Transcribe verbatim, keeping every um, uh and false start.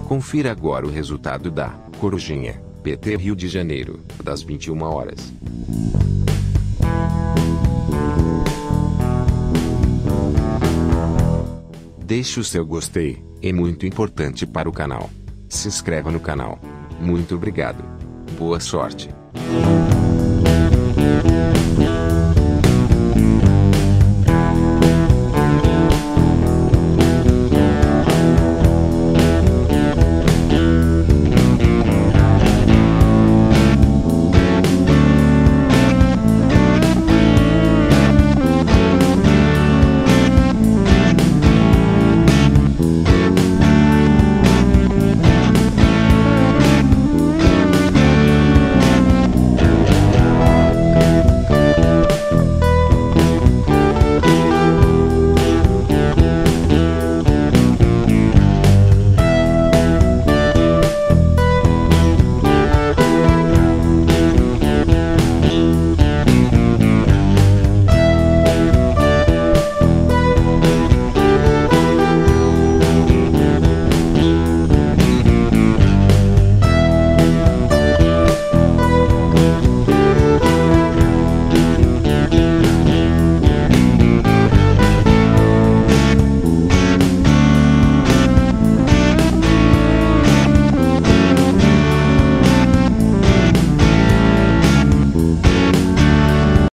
Confira agora o resultado da Corujinha, P T Rio de Janeiro, das vinte e uma horas. Deixe o seu gostei, é muito importante para o canal. Se inscreva no canal. Muito obrigado. Boa sorte.